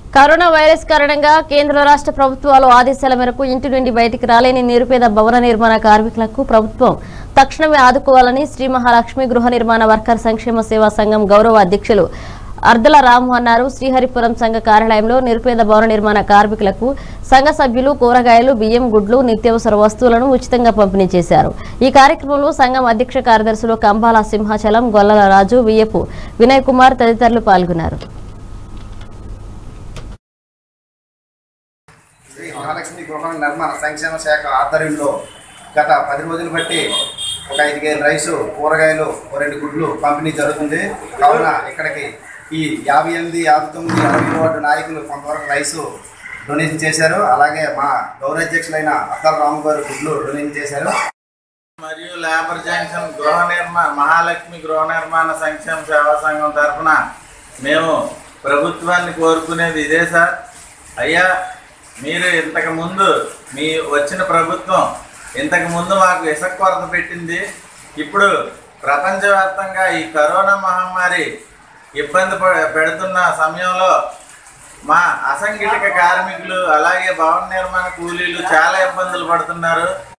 Corona virus కారణంగా కేంద్ర రాష్ట్ర ప్రభుత్వాలు ఆదేశాల మేరకు ఇంటి నుండి బయటికి రాలేని నిరుపేద భవన నిర్మాణ కార్మికులకు ప్రభుత్వం తక్షణమే ఆదుకోవాలని శ్రీ మహాలక్ష్మి గృహ నిర్మాణ వర్కర్ సంక్షేమ సేవా సంఘం గౌరవ అధ్యక్షులు అర్దల రాము అన్నారు. శ్రీహరిపురం సంఘ కార్యాలయంలో నిరుపేద భవన నిర్మాణ కార్మికులకు సంఘ సభ్యులు కూరగాయలు, బియ్యం, గుడ్లు, నిత్యావసర వస్తువులను ఉచితంగా పంపిణీ చేశారు. ఈ కార్యక్రమంలో సంఘం అధ్యక్ష కార్యదర్శులు కంబాల సింహాచలం, గొల్లల రాజు, వియ్యపు వినయ్ కుమార్ తదితరులు పాల్గొన్నారు. శ్రీ మహాలక్ష్మి గృహ నిర్మాణ సంక్షేమ శాఖ ఆధ్వర్యంలో గత 10 రోజులు బట్టి ఒక 5 కేజీల రైసు, కూరగాయలు, 2 గుడ్లు పంపిణీ జరుగుతుంది. కావున ఇక్కడికి ఈ 58, 59, 60 వార్డు నాయకులు కొంతవరకు రైసు డొనేషన్ చేశారు. అలాగే మా గౌరవాధ్యక్షులైన అర్దల రాము గారు గుడ్లు డొనేషన్ చేశారు. మరియు లేబర్ జంక్షన్ మహాలక్ష్మి గృహ నిర్మాణ సంక్షేమ సేవా సంఘం తరఫున మేము ప్రభుత్వాన్ని కోరుకునేది ఇదే సార్. అయ్యా, మీరు ఇంతకుముందు మీ వచ్చిన ప్రభుత్వం ఇంతకుముందు మాకు ఇసుక కొరత పెట్టింది. ఇప్పుడు ప్రపంచవ్యాప్తంగా ఈ కరోనా మహమ్మారి ఇబ్బంది పెడుతున్న సమయంలో మా అసంఘటిత కార్మికులు అలాగే భవన నిర్మాణ కూలీలు చాలా ఇబ్బందులు పడుతున్నారు.